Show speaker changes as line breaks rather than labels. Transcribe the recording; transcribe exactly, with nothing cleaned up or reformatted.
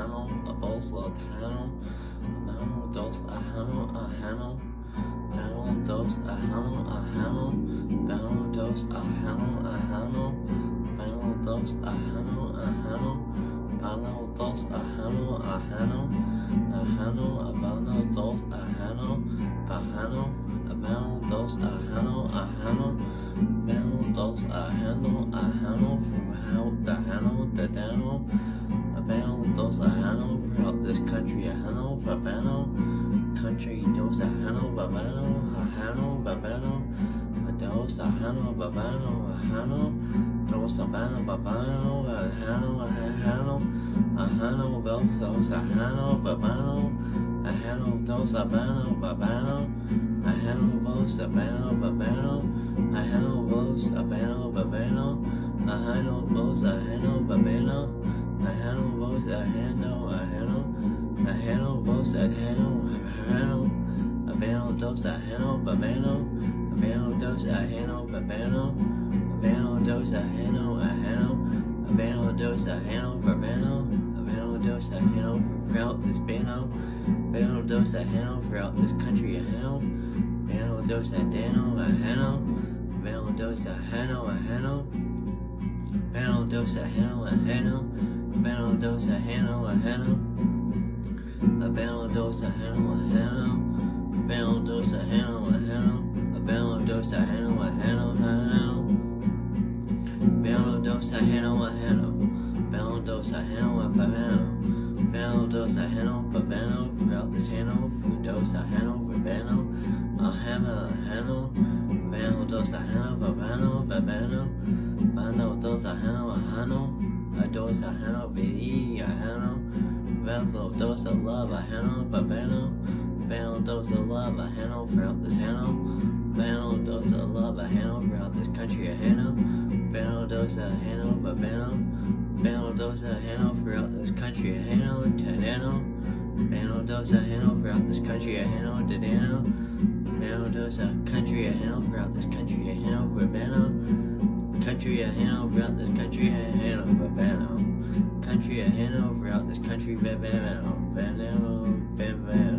Hano, a Vos, a Hano, Bano, Dos, a Hano, a Hano, Bano, Dos, a Hano, a Hano, Bano, Dos, a Hano, a Hano, Bano, Dos, a Hano, a Hano, Bano, Dos, a Hano, a Hano, a Hano, a Bano, Dos, a Hano, a Hano, a Bano, Dos, a Hano, a Hano, Bano, Dos, a Hano, a Hano, throughout the Hano, the Dano, a Bano, Dos, a Hano, throughout this country, a Hano, Babano, country, Dos, a Hano, Babano, a Hano, Babano, a Dos, a Hano, Babano, a Hano, Dos, a Bano, Babano, a Hano, a Hano, a Hano, Dos, a Hano, Babano, a Hano, Dos, a Bano, Babano, a Hano, Dos, a Bano, Babano, a Hano, Dos, a Bano, Babano, a Hano, Dos, a Hano, Babano, a Hano, Dos, a Hano, a Hano, a Hano, Dos, a Hano, a Hano, a Bano, Dos, a Hano, Babano, a Bano, Dos, a Hano, Babano, a Bano, Dos, a Hano, a Hano, a Bano, Dos, a Hano, Babano, a Bano, Dos, a Hano, throughout this Bano, Bano, Dos, a Hano, throughout this country, a Hano, Bano, Dos, a Dano, a Hano, Bano, Dos, a Hano, a Hano, Bano, Dos, a Hano, a Hano, Bano, Dos, a Hano, a Hano, a Bano, Dos, a Hano, a Hano, Bano, Dos, a Hano, a Hano, a Bano, Dos, a Hano, a Hano, Hano, Bano, Dos, a Hano, a Hano, Bano, Dos, a Hano, a Babano, Bano, Dos, a Hano, Babano, throughout this Hano, Dos, a Hano, Babano, a Hano, a Hano, Bano, Dos, a Hano, Babano, Babano, Bano, Dos, a Hano, a Hano, a Dos, a Hano, B, a Hano, Bano, Dos, a Love, a Hano, Babano, Bano, Dos, a Love, a Hano, throughout this Hano, Bano, Dos, a Love, a Hano, throughout this country, a Hano, Bano, Dos, a Hano, Babano, Bano, Dos, a Hano, throughout this country, a Hano, Tadano, Bano, Dos, a Hano, throughout this country, a Hano, Tadano, Bano, Dos, a country, a Hano, throughout this country, a Hano, Babano, country, a Hano, throughout this country, a Hano, Babano, country, a Hano, throughout this country, Babano, Babano, Babano.